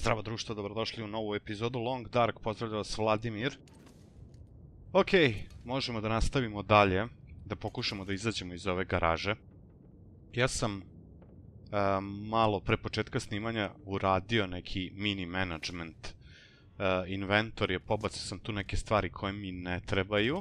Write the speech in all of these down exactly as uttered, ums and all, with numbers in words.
Zdravo društvo, dobrodošli u novu epizodu Long Dark, pozdravlja vas Vladimir. Ok, možemo da nastavimo dalje, da pokušamo da izađemo iz ove garaže. Ja sam uh, malo pre početka snimanja uradio neki mini management uh, inventorije, pobacio sam tu neke stvari koje mi ne trebaju.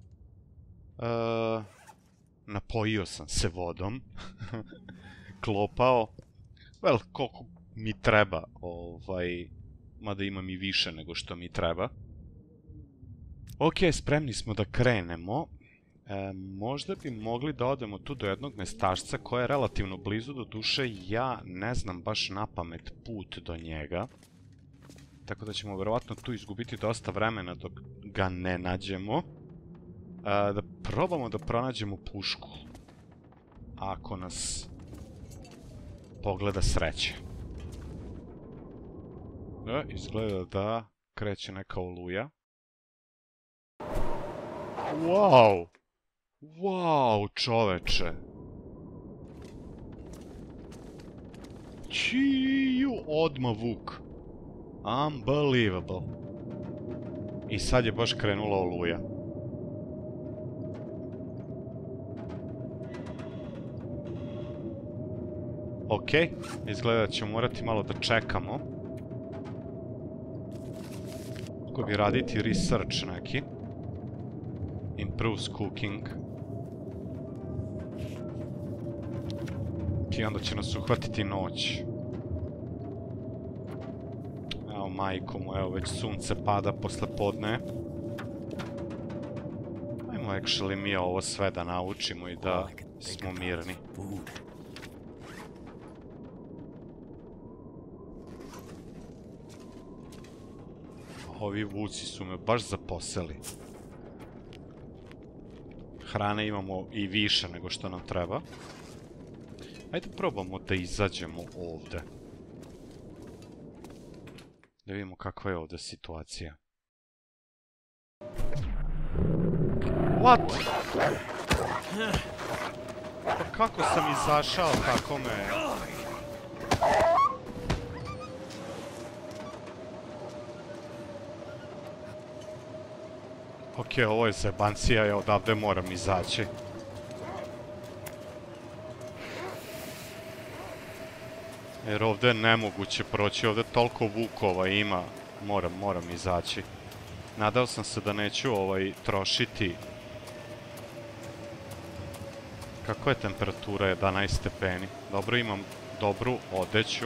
Uh, napojio sam se vodom, klopao, well, koliko mi treba, ovaj, mada imam i više nego što mi treba. Ok, spremni smo da krenemo. E, možda bi mogli da odemo tu do jednog mestašca koje je relativno blizu, do duše ja ne znam baš napamet put do njega. Tako da ćemo verovatno tu izgubiti dosta vremena dok ga ne nađemo. E, da probamo da pronađemo pušku. Ako nas pogleda sreće. Da, izgleda da kreće neka oluja. Wow! Wow, čoveče! Čiju odmah vuk! Unbelievable! I sad je baš krenula oluja. Ok, izgleda da ćemo morati malo da čekamo. Kako bi raditi research neki. Improves cooking. I onda će nas uhvatiti noć. Evo majko mu, evo već sunce pada posle podne. Ajmo actually mi ovo sve da naučimo i da smo mirni. Ovi vuci su me baš zaposeli. Hrane imamo i više nego što nam treba. Ajde probamo da izađemo ovde. Da vidimo kakva je ovde situacija. What? Pa kako sam izašao, tako me... Ok, ovo je zebancija, ja odavde moram izaći. Jer ovde je nemoguće proći, ovde toliko vukova ima, moram, moram izaći. Nadao sam se da neću ovaj trošiti... Kako je temperatura? jedanaest stepeni. Dobro, imam dobru odeću.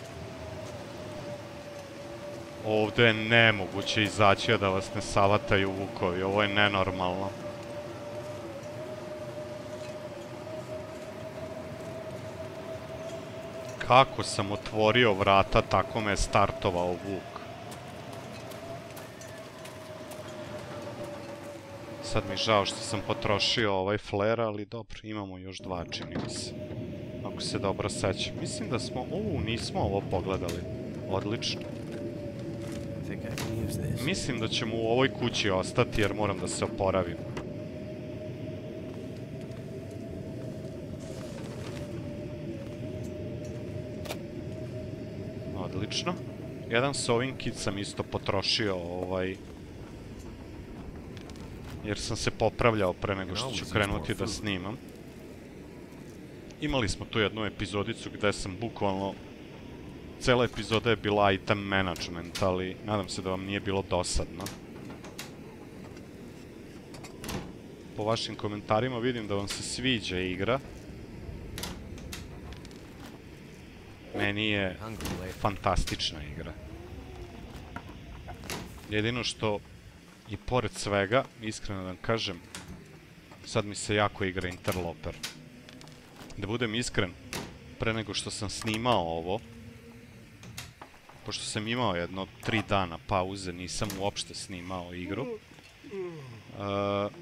Ovde je nemoguće izaći, a da vas ne savataju vukovi. Ovo je nenormalno. Kako sam otvorio vrata, tako me je startovao vuk. Sad mi žao što sam potrošio ovaj flare, ali dobro, imamo još dva, čini mi se. Ako se dobro sećam. Mislim da smo... Uuu, nismo ovo pogledali. Odlično. Mislim da ćemo u ovoj kući ostati jer moram da se oporavim. Odlično. Jedan sewing kit sam isto potrošio, ovaj... jer sam se popravljao pre nego što ću krenuti da snimam. Imali smo tu jednu epizodicu gde sam bukvalno... Cela epizoda je bila item management, ali nadam se da vam nije bilo dosadno. Po vašim komentarima vidim da vam se sviđa igra. Meni je fantastična igra. Jedino što i pored svega, iskreno da vam kažem, sad mi se jako igra Interloper. Da budem iskren, pre nego što sam snimao ovo, pošto sam imao jedno tri dana pauze, nisam uopšte snimao igru. Uh,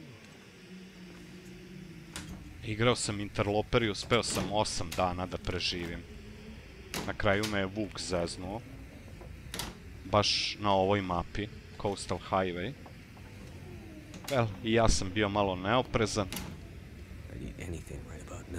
igrao sam Interloper i uspeo sam osam dana da preživim. Na kraju me je vuk zeznuo. Baš na ovoj mapi, Coastal Highway. Well, i ja sam bio malo neoprezan.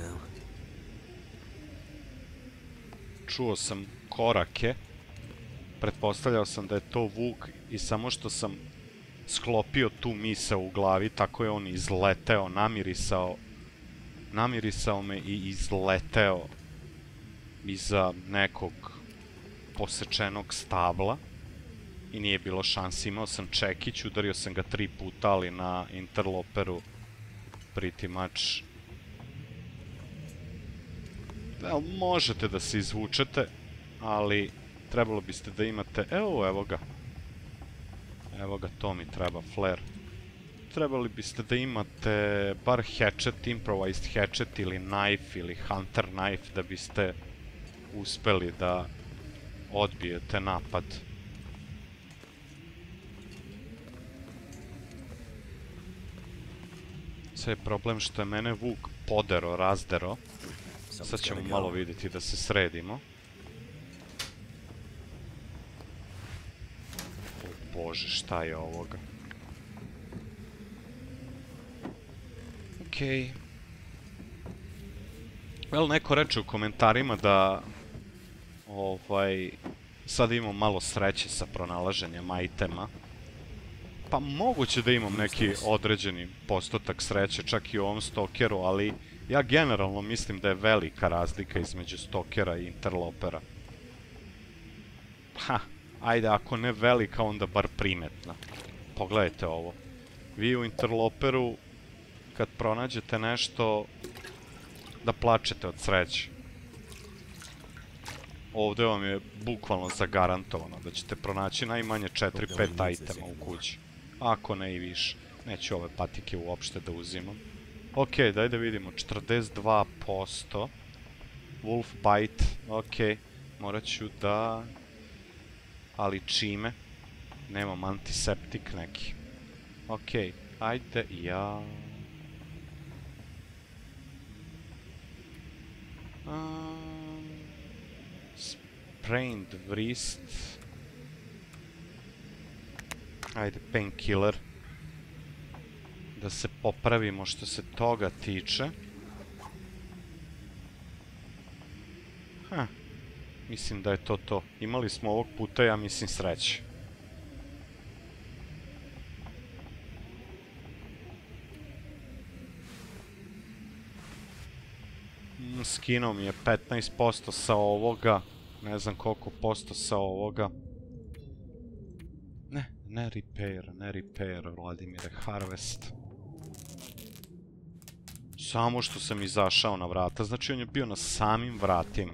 Čuo sam korake Pretpostavljao sam da je to Vuk i samo što sam sklopio tu misao u glavi, tako je on izleteo, namirisao, namirisao me i izleteo iza nekog posečenog stabla i nije bilo šansi. Imao sam čekić, udario sam ga tri puta, ali na interloperu pretty much. Well, možete da se izvučete, ali trebalo biste da imate... Evo, evo ga. Evo ga, to mi treba, flare. Trebali biste da imate bar hatchet, improvised hatchet ili knife ili hunter knife da biste uspeli da odbijete napad. Sve je problem što je mene Vuk podero, razdero. Sad ćemo malo vidjeti da se sredimo. O bože, šta je ovoga? Okej. Well, neko reče u komentarima da ovaj, sad imam malo sreće sa pronalaženjem itema. Pa moguće da imam neki određeni postotak sreće, čak i u ovom stokeru, ali ja generalno mislim da je velika razlika između stokera i interlopera. Ha, ajde, ako ne velika, onda bar primetna. Pogledajte ovo. Vi u interloperu, kad pronađete nešto, da plačete od sreće. Ovdje vam je bukvalno zagarantovano da ćete pronaći najmanje četiri pet itema u kući. Ako ne i više. Neću ove patike uopšte da uzimam. Ok, daj da vidimo. četrdeset dva posto. Wolf bite. Ok, morat ću da... Ali čime? Nemam antiseptik neki. Ok, ajde ja... Um, sprained wrist. Ajde, painkiller. Da se popravimo što se toga tiče. Ha, mislim da je to to. Imali smo ovog puta, ja mislim, sreće. Skinuo mi je petnaest posto sa ovoga. Ne znam koliko posto sa ovoga. Ne, ne repair, ne repair, Vladimire, harvest. Samo što sam izašao na vrata, znači on je bio na samim vratima.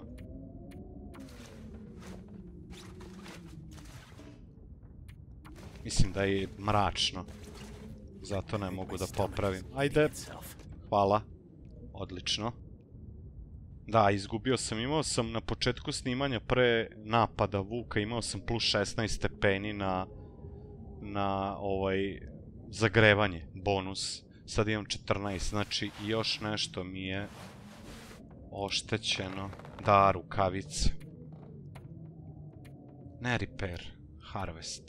Mislim da je mračno. Zato ne mogu da popravim. Ajde. Hvala. Odlično. Da, izgubio sam, imao sam na početku snimanja pre napada Vuka, imao sam plus šesnaest stepeni na, na ovaj, zagrevanje, bonus. Sad imam četrnaest, znači još nešto mi je oštećeno. Da, rukavice. Ne repair, harvest.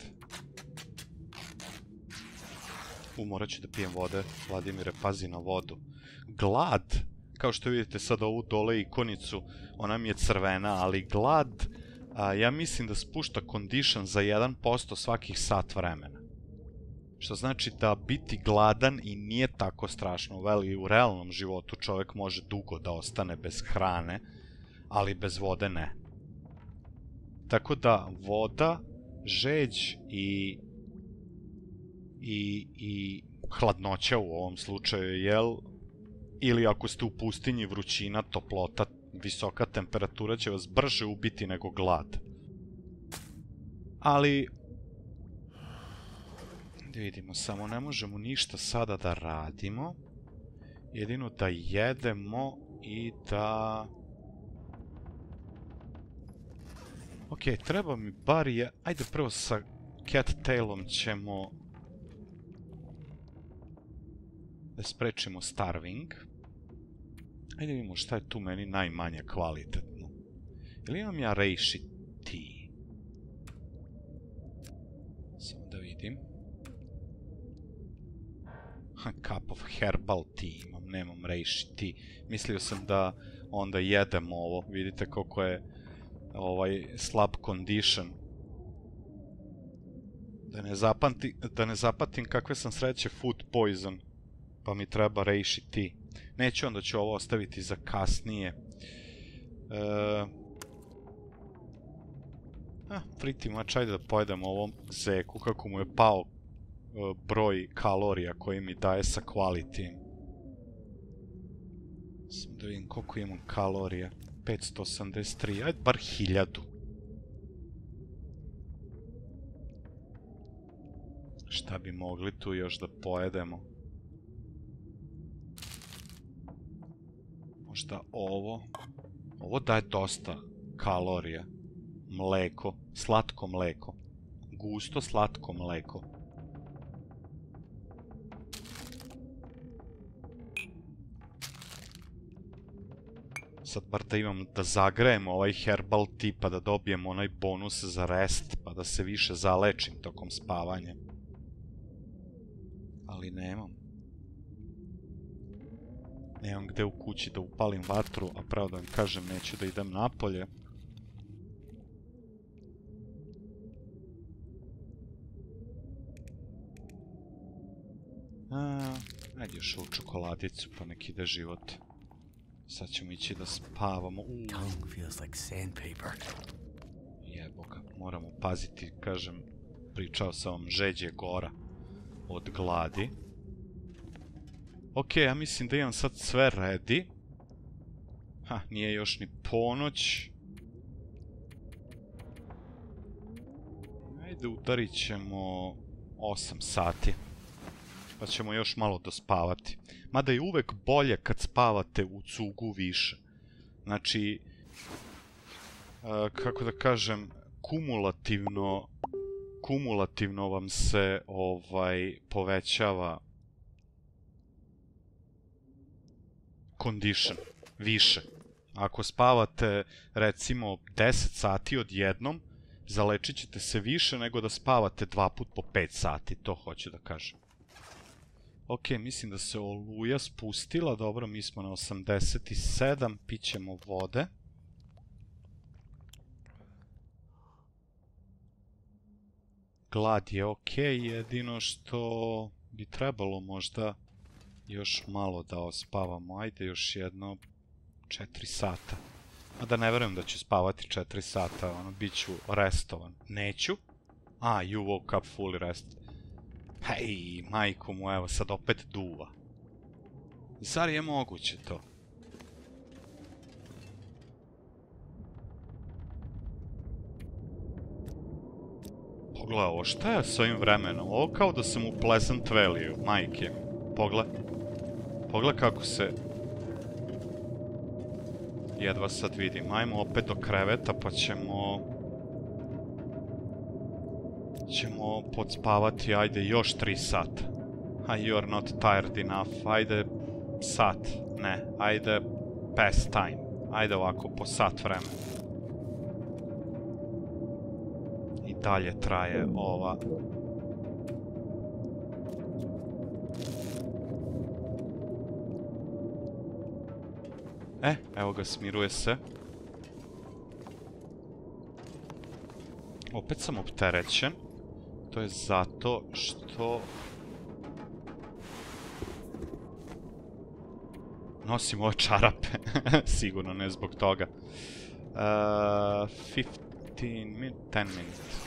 U, morat ću da pijem vode, Vladimire, pazi na vodu. Glad! Kao što vidite sad ovu dole ikonicu, ona mi je crvena, ali glad, a, ja mislim da spušta condition za jedan posto svakih sat vremena. Što znači da biti gladan i nije tako strašno, veli u realnom životu čovjek može dugo da ostane bez hrane, ali bez vode ne. Tako da voda, žeđ i, i, i hladnoća u ovom slučaju, jel? Ili ako ste u pustinji, vrućina, toplota, visoka temperatura će vas brže ubiti nego glad. Ali... da vidimo, samo ne možemo ništa sada da radimo. Jedino da jedemo i da... Ok, treba mi bar je... Ajde prvo sa Cattailom ćemo... da sprečimo starving. Ajde vidimo šta je tu meni najmanje kvalitetno. Ili imam ja reishi tea? Samo da vidim. Cup of herbal tea imam, nemam reishi tea. Mislio sam da onda jedem ovo. Vidite koliko je ovaj slab condition. Da ne, zapamti, da ne zapatim kakve sam sreće food poison, pa mi treba rešiti. Neću, onda ću ovo ostaviti za kasnije. E... Ah, pretty much, ajde da pojedemo ovom zeku, kako mu je pao uh, broj kalorija koji mi daje sa quality. Samo da vidim koliko imam kalorija. petsto osamdeset tri, ajde bar hiljadu. Šta bi mogli tu još da pojedemo? Možda ovo. Ovo daje dosta kalorija. Mleko, slatko mleko. Gusto slatko mleko. Sad bar da imam da zagrejem ovaj herbal tea pa da dobijem onaj bonus za rest pa da se više zalečim tokom spavanja. Ali nemam. Nemam gde u kući da upalim vatru, a pravo da vam kažem neću da idem napolje. A, ajde još ovu čokoladicu pa nek ide život. Sad ćemo ići da spavamo. Jebo ga, moramo paziti, kažem, pričao sam vam, žeđe gora od gladi. Ok, ja mislim da imam sad sve ready. Ha, nije još ni ponoć. Ajde, udarit ćemo osam sati. Pa ćemo još malo dospavati. Mada je uvek bolje kad spavate u cugu više. Znači, kako da kažem, kumulativno, kumulativno vam se ovaj povećava condition više. Ako spavate recimo deset sati odjednom, zalečit ćete se više nego da spavate dva put po pet sati, to hoću da kažem. Ok, mislim da se oluja spustila, dobro, mi smo na osamdeset sedam, pićemo vode. Glad je ok, jedino što bi trebalo možda još malo da ospavamo, ajde još jedno četiri sata. A da ne verujem da ću spavati četiri sata, ono, bit ću restovan. Neću? A, you woke up fully rested. Hej, majko mu, evo, sad opet duva. Zar je moguće to? Pogledaj ovo, šta je s ovim vremenom? Ovo kao da sam u Pleasant Valley-u, majke mi. Pogledaj. Pogledaj kako se... Jedva sad vidim. Ajmo opet do kreveta pa ćemo... ćemo podspavati, ajde, još tri sata. A you are not tired enough. Ajde, sat. Ne, ajde, past time. Ajde ovako, po sat vremena. I dalje traje ova... E, evo ga, smiruje se. Opet sam opterećen. To je zato što... nosim ove čarape. Sigurno ne zbog toga. Uh, fifteen minutes, ten minutes.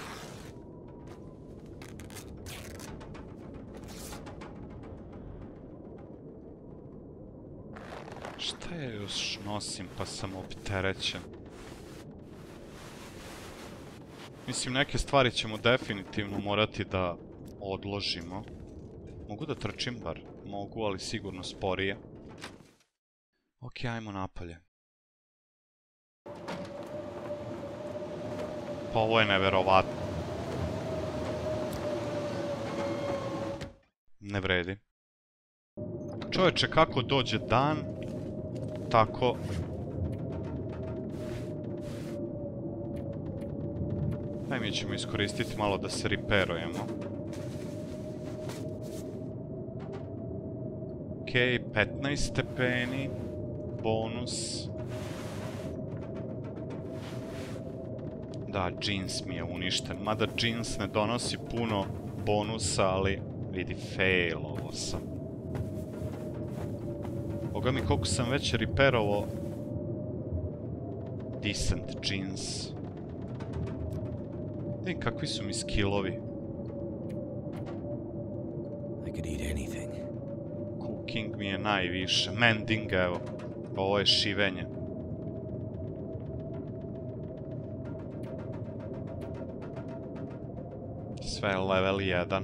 Šta je još nosim pa sam opterećen? Mislim, neke stvari ćemo definitivno morati da odložimo. Mogu da trčim bar? Mogu, ali sigurno sporije. Ok, ajmo napolje. Pa ovo je neverovatno. Ne vredi. Čovječe, kako dođe dan, tako... Aj, mi ćemo iskoristiti malo da se repairujemo. Ok, petnaest stepeni. Bonus. Da, jeans mi je uništen. Mada jeans ne donosi puno bonusa, ali vidi, fail ovo sam. Boga mi koliko sam već reperovo decent jeans. Vidim kakvi su mi skillovi. I could eat anything. Cooking mi je najviše. Mending, evo. Ovo je šivenje. Sve je level jedan.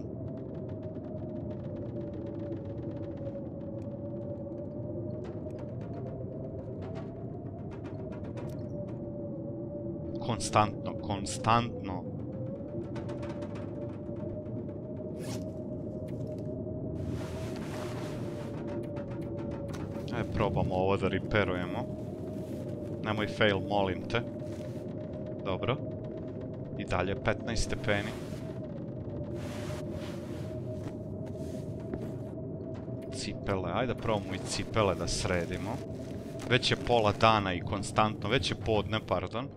Konstantno, konstantno. Ajde, probamo ovo da reperujemo. Nemoj fail, molim te. Dobro. I dalje petnaest stepeni. Cipele, ajde probamo i cipele da sredimo. Već je pola dana i konstantno, već je podne, pardon.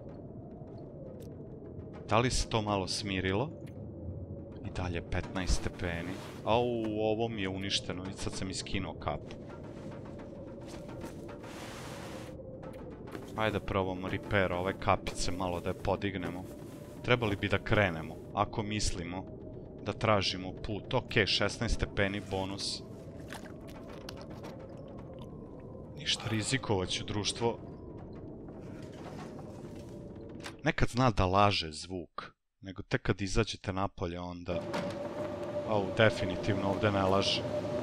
Da li se to malo smirilo? I dalje petnaest stepeni. Au, ovo mi je uništeno, i sad sam iskinuo kapu. Ajde probamo repair ove kapice, malo da je podignemo. Trebali bi da krenemo, ako mislimo da tražimo put. Ok, šesnaest stepeni bonus. Ništa, rizikovat ću, društvo. Nekad zna da laže zvuk, nego tek kad izađete napolje onda... Au, definitivno ovdje ne laže.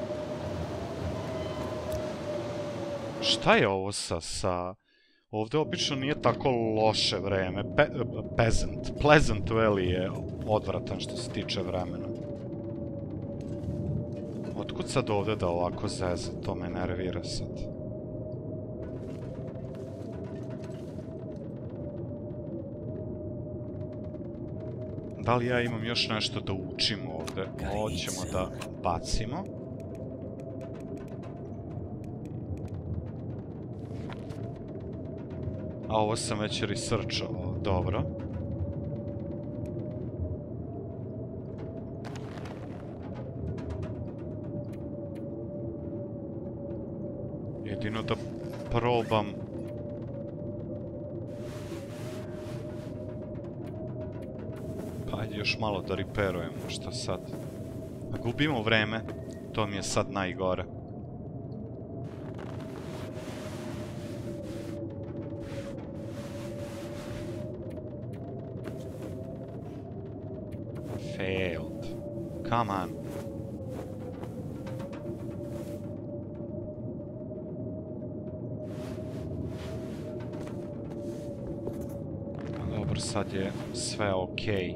Šta je ovo sa... sa... Ovdje obično nije tako loše vreme. Pe peasant. Pleasant Valley je odvratan što se tiče vremena. Otkud sad ovdje da ovako zeze? To me nervira sad. Da li ja imam još nešto da učim ovdje? Ovo ćemo da bacimo. A ovo sam već researchovao, dobro. Jedino da probam... Pa ajde još malo da repairujemo, šta sad? Pa gubimo vreme, to mi je sad najgore. Failed. Come on. Dobro, sad je sve okej.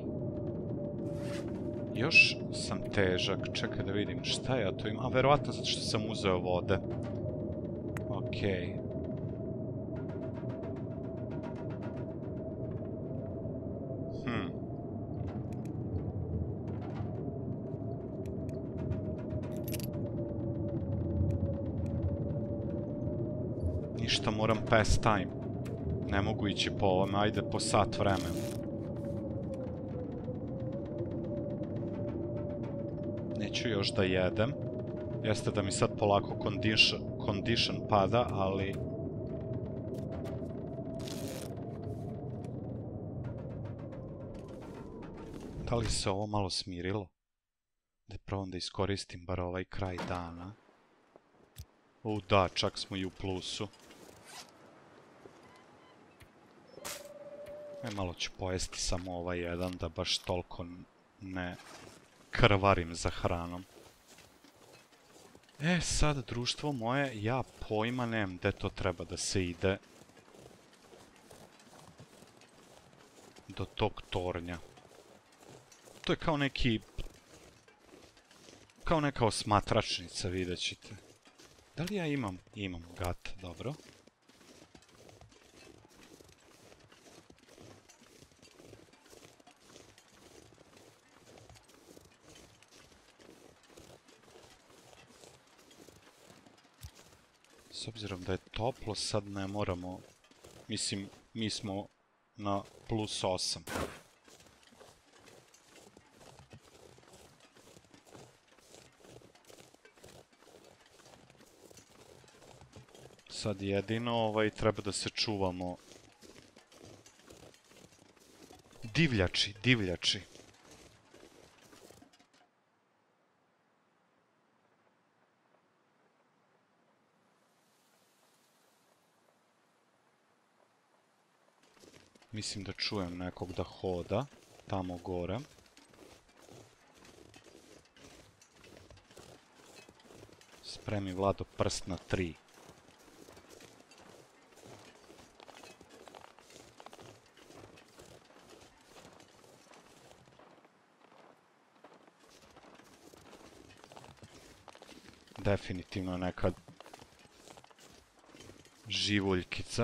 Još sam težak, čekaj da vidim šta ja tu imam. A, verovatno zato što sam uzeo vode. Okej. Hmm. Ništa, moram pass time. Ne mogu ići po ovome, ajde po sat vremena. Neću još da jedem. Jeste da mi sad polako condition, condition pada, ali... Da li se ovo malo smirilo? Da probam da iskoristim bar ovaj kraj dana. U, da, čak smo i u plusu. E, malo ću pojesti samo ovaj jedan, da baš toliko ne krvarim za hranom. E, sad, društvo moje, ja pojma nemam gde to treba da se ide. Do tog tornja. To je kao neki... Kao neka osmatračnica, vidjet ćete. Da li ja imam? Imam gat, dobro. S obzirom da je toplo, sad ne moramo... Mislim, mi smo na plus osam. Sad jedino ovaj treba da se čuvamo. Divljači, divljači. Mislim da čujem nekog da hoda tamo gore. Spremi Vlado prst na tri. Definitivno neka živuljkica.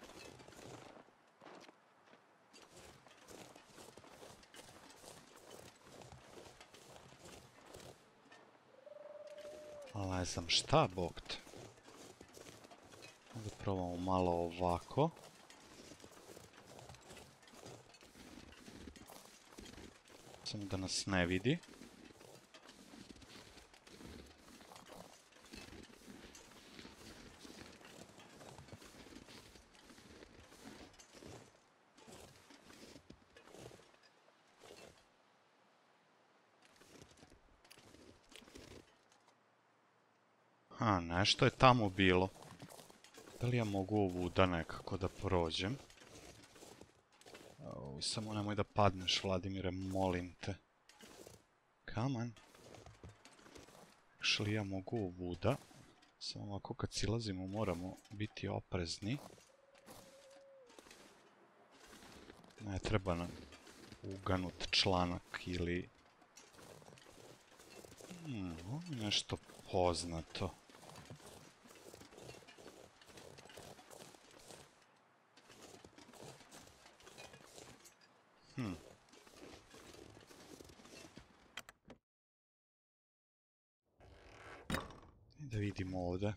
Ali ne znam šta, bog te. Da probamo malo ovako. Samo da nas ne vidi. A, nešto je tamo bilo. Da li ja mogu ovuda nekako da prođem? O, samo nemoj da padneš, Vladimire, molim te. Come on. Šli ja mogu ovuda. Samo ovako kad silazimo moramo biti oprezni. Ne treba nam uganut članak ili... Hmm, ovo je nešto poznato. Hmm. Da vidimo ovdje.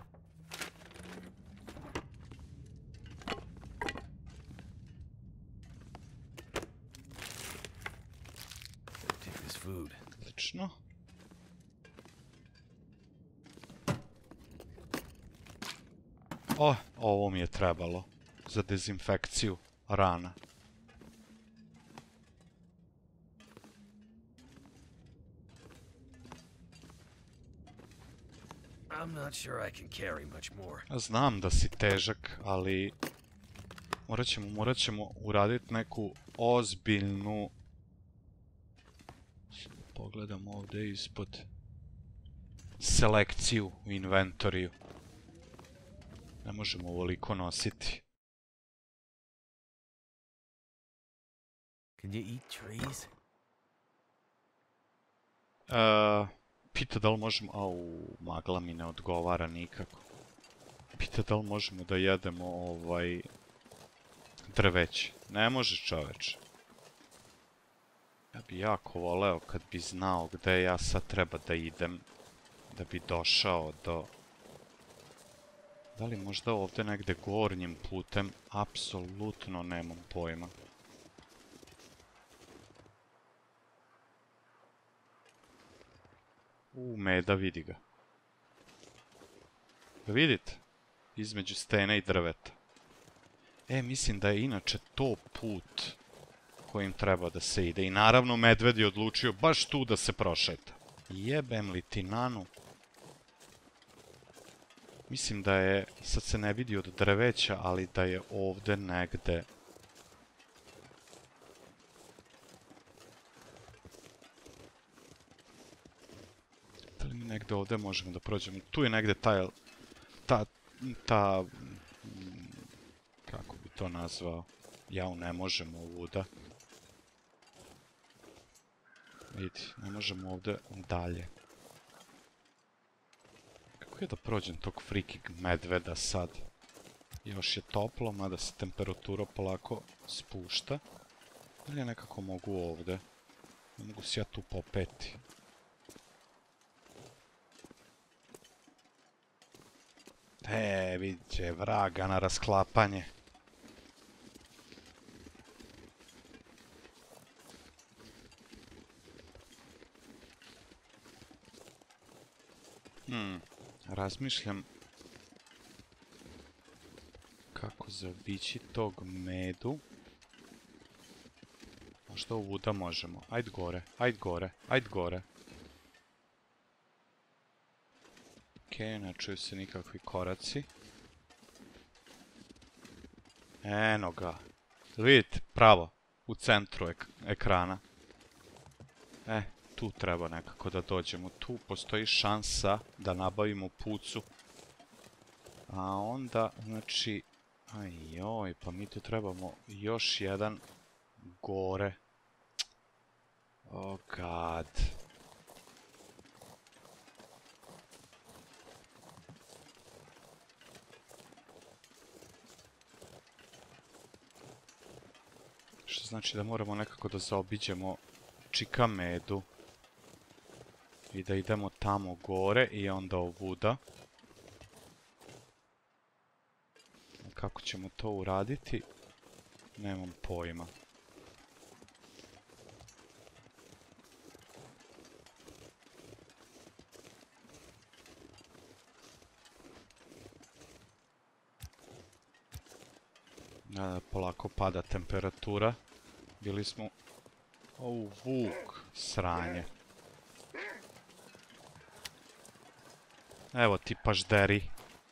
Odlično. O, ovo mi je trebalo za dezinfekciju rana. I'm not sure I can carry much more. Znam da si težak, ali morat ćemo, morat ćemo uraditi neku ozbiljnu... Pogledam ovdje ispod selekciju u inventoriju. Ne možemo ovoliko nositi. Can you eat trees? Uh, pita da li možemo... Au, magla mi ne odgovara nikako. Pita da li možemo da jedemo ovaj... drveće. Ne može, čoveče. Ja bi jako voleo kad bi znao gde ja sad treba da idem. Da bi došao do... Da li možda ovdje negde gornjim putem? Apsolutno nemam pojma. U, meda, vidi ga. Ga vidite? Između stene i drveta. E, mislim da je inače to put kojim treba da se ide. I naravno medved je odlučio baš tu da se prošeta. Jebem li ti nanu? Mislim da je, sad se ne vidi od drveća, ali da je ovdje negde. Da li mi negde ovdje možemo da prođemo? Tu je negde taj, ta, ta, kako bi to nazvao? Jao, ne možemo ovuda. Vidi, ne možemo ovdje dalje. Kako je da prođem tog freaking medveda sad? Još je toplo, mada se temperatura polako spušta. Ili ja nekako mogu ovdje? Ne mogu se ja tu popeti. E, vidite, vraga na rasklapanje. Hmm, razmišljam kako zaobići tog medu. Možda ovuda možemo. Ajd gore, ajd gore, ajd gore. Okej, ne čuju se nikakvi koraci. Eno ga. Vidite, pravo, u centru ek ekrana. E, tu treba nekako da dođemo. Tu postoji šansa da nabavimo pucu. A onda, znači... Ajoj, pa mi tu trebamo još jedan gore. Oh god. Što znači da moramo nekako da zaobiđemo čika medu. I da idemo tamo gore i onda ovuda. Kako ćemo to uraditi? Nemam pojma. Da, polako pada temperatura. Bili smo... O, vuk, sranje. Evo ti pažderi.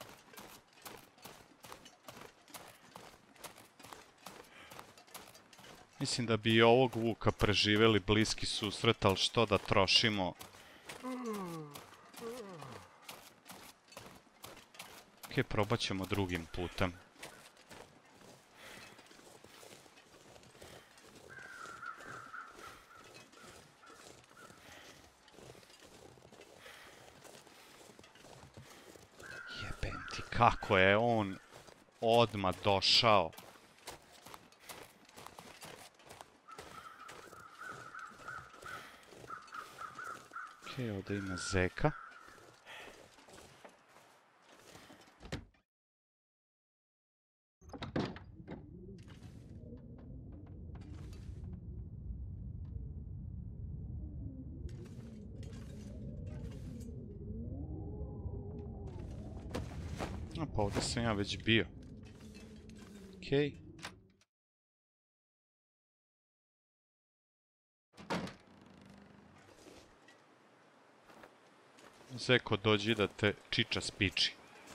Mislim da bi i ovog vuka preživeli bliski susret, ali što da trošimo? Ok, probat ćemo drugim putem. Jebem ti, kako je on odmah došao. Ok, ovdje ima zeka. A pa ovdje sam ja već bio. Ok. Zeko, dođi da te čiča spiči.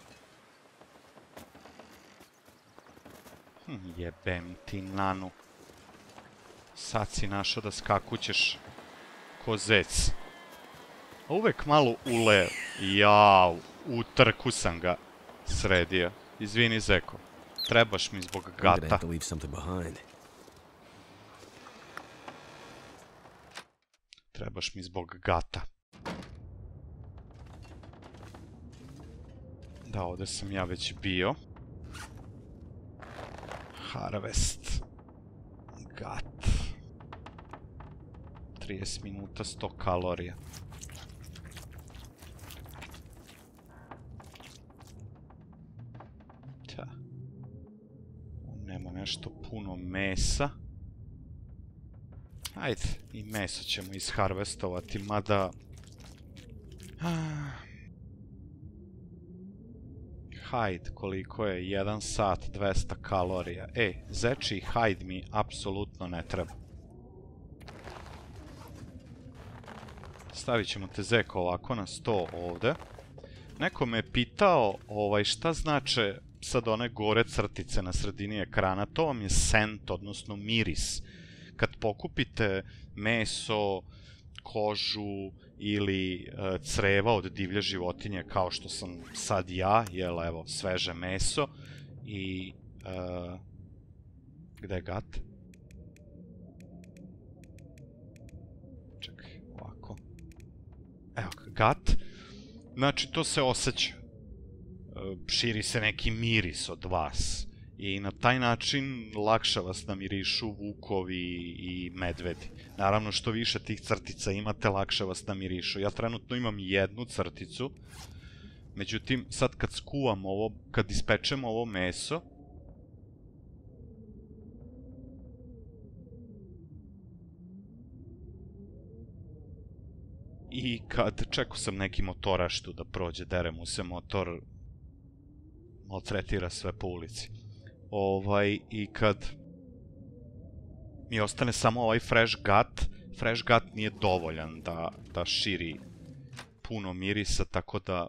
Hm, jebem ti nanu. Sad si našao da skakućeš ko zec. A uvek malo ule. Jau, u trku sam ga sredio. Izvini, Zeko. Trebaš mi zbog gata. Trebaš mi zbog gata. Da, ovdje sam ja već bio. Harvest. Gat. trideset minuta, sto kalorija. Ta. Nema nešto puno mesa. Ajde, i meso ćemo isharvestovati, mada... Hajd, koliko je? jedan sat, dvesta kalorija. E, zečiji hajd mi apsolutno ne treba. Stavit ćemo te, Zeko, ovako na sto ovde. Neko me je pitao ovaj, šta znače sad one gore crtice na sredini ekrana. To vam je scent, odnosno miris. Kad pokupite meso, kožu ili e, creva od divlje životinje, kao što sam sad ja, jel, evo, sveže meso i... E, gde je gat? Čekaj, ovako. Evo, gat. Znači, to se osjeća. E, širi se neki miris od vas. I na taj način lakše vas namirišu vukovi i medvedi. Naravno, što više tih crtica imate, lakše vas namirišu. Ja trenutno imam jednu crticu. Međutim, sad kad skuvam ovo, kad ispečemo ovo meso, I kad čekao sam neki motoraštu da prođe, dere mu se motor, maltretira sve po ulici. Ovaj, i kad mi ostane samo ovaj fresh gut, fresh gut nije dovoljan da, da širi puno mirisa, tako da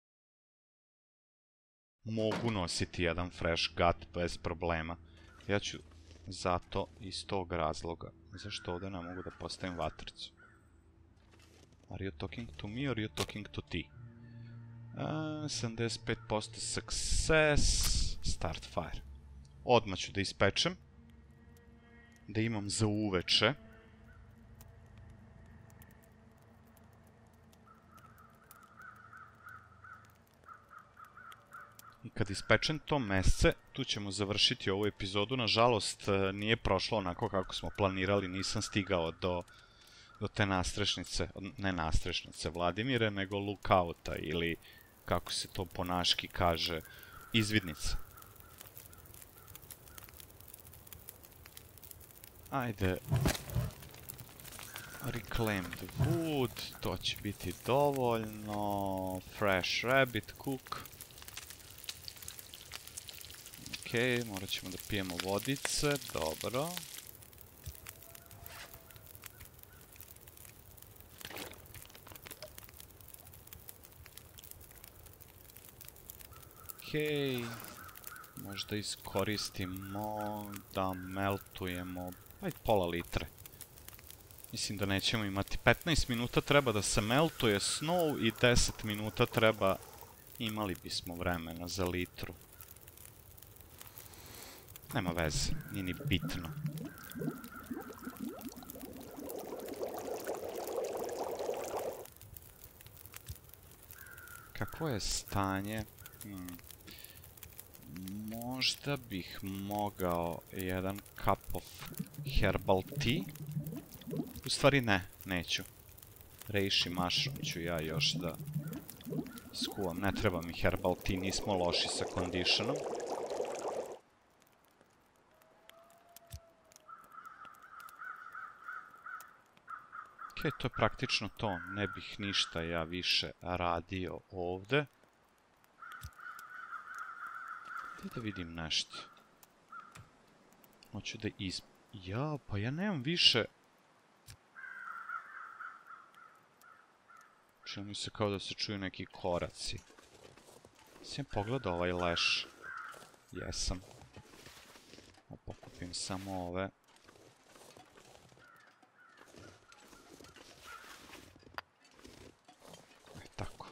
mogu nositi jedan fresh gut bez problema. Ja ću zato iz tog razloga. Zašto ovdje ne mogu da postavim vatricu? Are you talking to me or are you talking to ti? Uh, sedamdeset pet posto success. Start fire. Odmah ću da ispečem. Da imam za uveče. I kad ispečem to mesce, tu ćemo završiti ovu epizodu. Nažalost, nije prošlo onako kako smo planirali, nisam stigao do, do te nastrešnice, ne nastrešnice Vladimire, nego lookouta ili, kako se to po naški kaže, izvidnica. Ajde, reclaimed wood, to će biti dovoljno, fresh rabbit cook. Ok, morat ćemo da pijemo vodice, dobro. Ok, možda iskoristimo da meltujemo, ajde pola litre. Mislim da nećemo imati, petnaest minuta treba da se meltuje snow i deset minuta treba, imali bismo vremena za litru. Nema veze, nije ni bitno. Kako je stanje? Hmm. Možda bih mogao jedan cup of herbal tea. U stvari ne, neću. Reishi mushroom ću ja još da skuvam. Ne treba mi herbal tea, nismo loši sa conditionom. Ok, to je praktično to. Ne bih ništa ja više radio ovde. Da vidim nešto. Hoću da iz... Ja, pa ja nemam više... Čini mi se kao da se čuju neki koraci. Sam pogledao ovaj leš. Jesam. Pokupim samo ove. E, tako.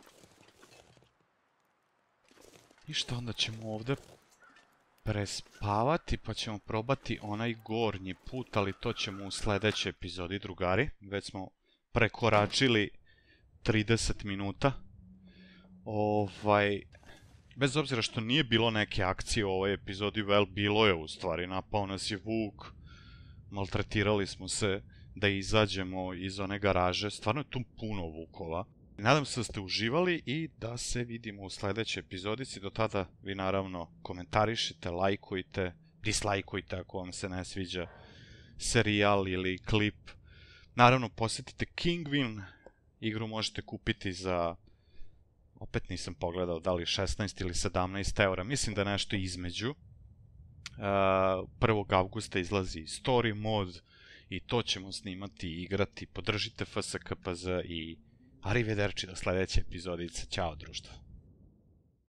Ništa, onda ćemo ovde prespavati, pa ćemo probati onaj gornji put, ali to ćemo u sledećoj epizodi, drugari. Već smo prekoračili trideset minuta. Ovaj... Bez obzira što nije bilo neke akcije u ovoj epizodi, vel, bilo je u stvari. Napao nas je vuk, maltretirali smo se da izađemo iz one garaže. Stvarno je tu puno vukova. Nadam se da ste uživali i da se vidimo u sledećoj epizodici. Do tada vi naravno komentarišite, lajkujte, dislajkujte ako vam se ne sviđa serijal ili klip. Naravno posjetite Kingwin, igru možete kupiti za, opet nisam pogledao da li šesnaest ili sedamnaest eura, mislim da nešto između. prvog avgusta izlazi story mod i to ćemo snimati i igrati. Podržite F S K P Z i arrivederci do sledeće epizodice. Ćao društvo.